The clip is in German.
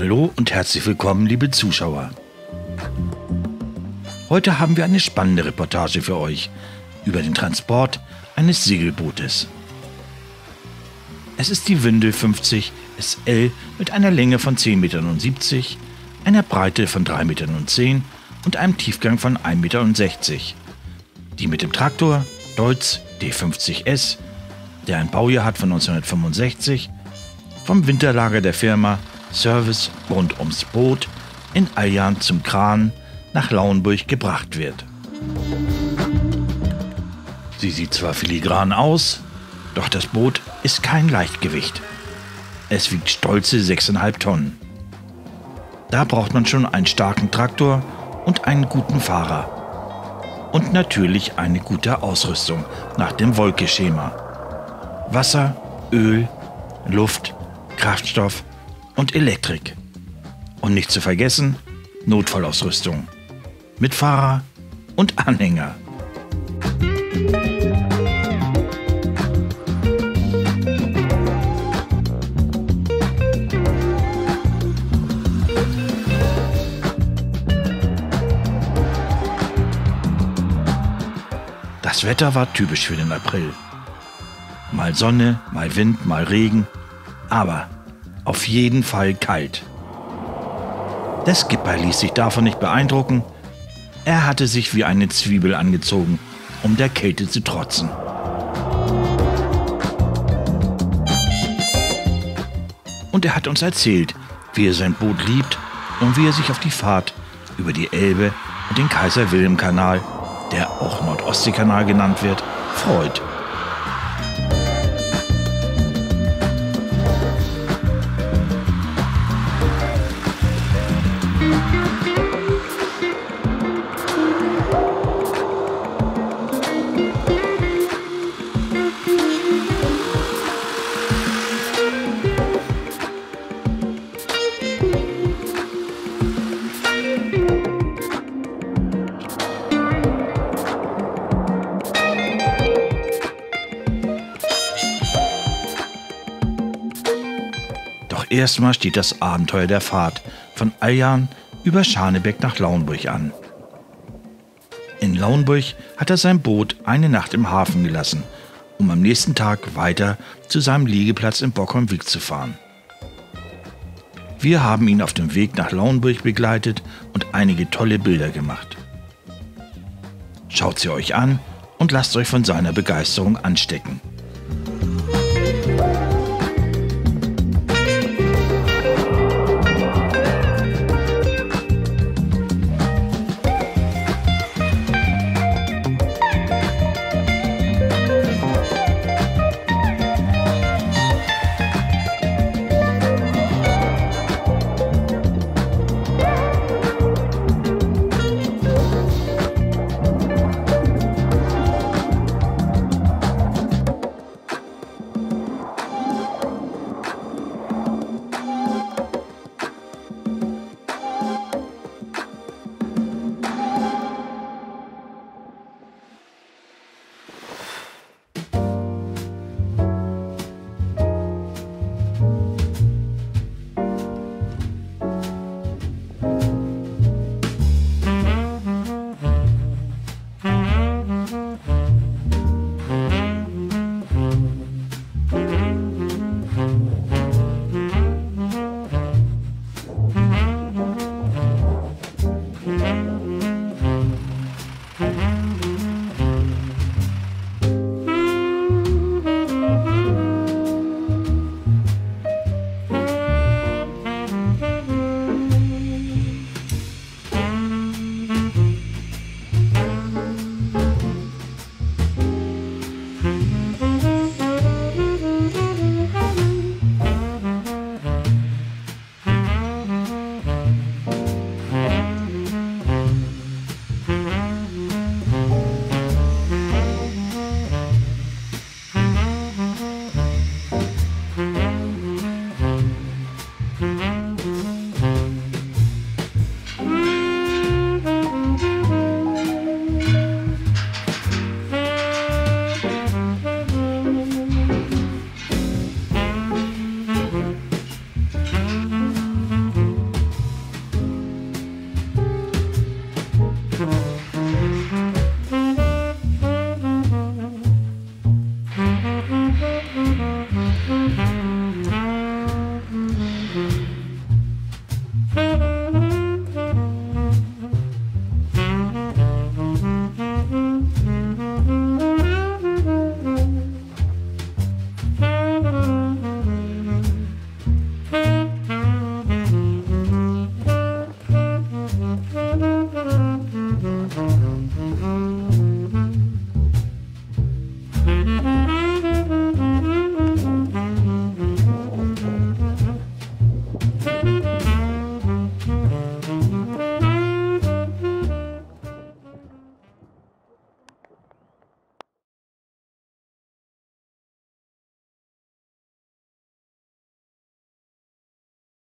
Hallo und herzlich willkommen, liebe Zuschauer. Heute haben wir eine spannende Reportage für euch über den Transport eines Segelbootes. Es ist die Windel 50 SL mit einer Länge von 10,70 Metern, einer Breite von 3,10 Metern und einem Tiefgang von 1,60 Meter, die mit dem Traktor Deutz D50S, der ein Baujahr hat von 1965, vom Winterlager der Firma Service rund ums Boot in Aljan zum Kran nach Lauenburg gebracht wird. Sie sieht zwar filigran aus, doch das Boot ist kein Leichtgewicht. Es wiegt stolze 6,5 Tonnen. Da braucht man schon einen starken Traktor und einen guten Fahrer. Und natürlich eine gute Ausrüstung nach dem Wolke-Schema. Wasser, Öl, Luft, Kraftstoff und Elektrik. Und nicht zu vergessen, Notfallausrüstung. Mit Fahrer und Anhänger. Das Wetter war typisch für den April. Mal Sonne, mal Wind, mal Regen, aber auf jeden Fall kalt. Der Skipper ließ sich davon nicht beeindrucken. Er hatte sich wie eine Zwiebel angezogen, um der Kälte zu trotzen. Und er hat uns erzählt, wie er sein Boot liebt und wie er sich auf die Fahrt über die Elbe und den Kaiser-Wilhelm-Kanal, der auch Nord-Ostsee-Kanal genannt wird, freut. Doch erstmal steht das Abenteuer der Fahrt von Aljan über Scharnebeck nach Lauenburg an. In Lauenburg hat er sein Boot eine Nacht im Hafen gelassen, um am nächsten Tag weiter zu seinem Liegeplatz in Bockholmwijk zu fahren. Wir haben ihn auf dem Weg nach Lauenburg begleitet und einige tolle Bilder gemacht. Schaut sie euch an und lasst euch von seiner Begeisterung anstecken.